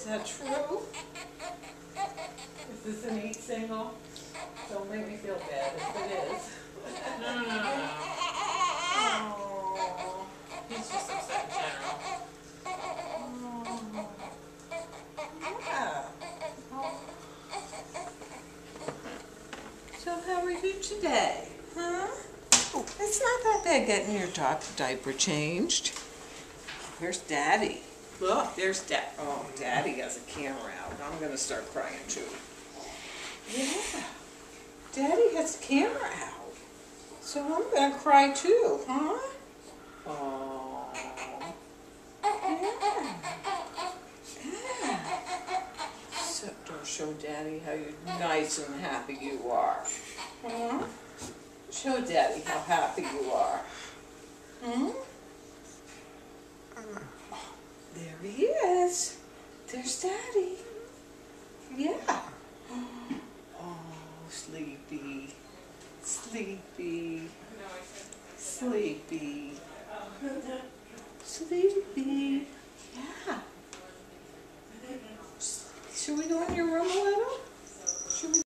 that true? Is this a neat single? Don't make me feel bad if it is. No. Oh. He's just upset in general. Yeah. So how are you today? Huh? It's not that bad getting your diaper changed. Here's Daddy. Look, there's Dad. Oh, Daddy has a camera out. I'm going to start crying too. Yeah. Daddy has a camera out. So I'm going to cry too, huh? Oh. Yeah. So don't show Daddy how nice and happy you are. Huh? Show Daddy how happy you are. Hmm? There he is. There's Daddy. Yeah. Oh, sleepy. Sleepy. Sleepy. Sleepy. Yeah. Should we go in your room a little?